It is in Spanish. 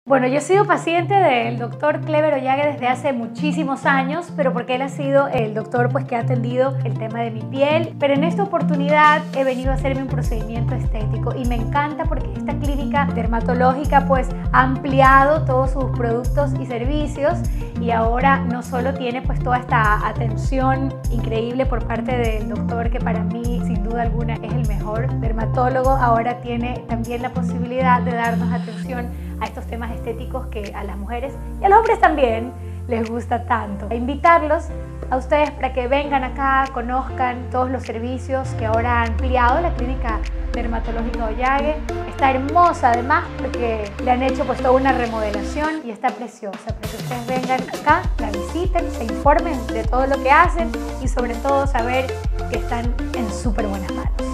Bueno, yo he sido paciente del doctor Clever Ollague desde hace muchísimos años, pero porque él ha sido el doctor que ha atendido el tema de mi piel. Pero en esta oportunidad he venido a hacerme un procedimiento estético y me encanta porque esta clínica dermatológica ha ampliado todos sus productos y servicios y ahora no solo tiene toda esta atención increíble por parte del doctor, que para mí sin duda alguna es el mejor dermatólogo, ahora tiene también la posibilidad de darnos atención a estos temas estéticos que a las mujeres y a los hombres también les gusta tanto. A invitarlos a ustedes para que vengan acá, conozcan todos los servicios que ahora ha ampliado la clínica dermatológica Ollague. Está hermosa además porque le han hecho toda una remodelación y está preciosa, para que ustedes vengan acá, la visiten, se informen de todo lo que hacen y sobre todo saber que están en súper buenas manos.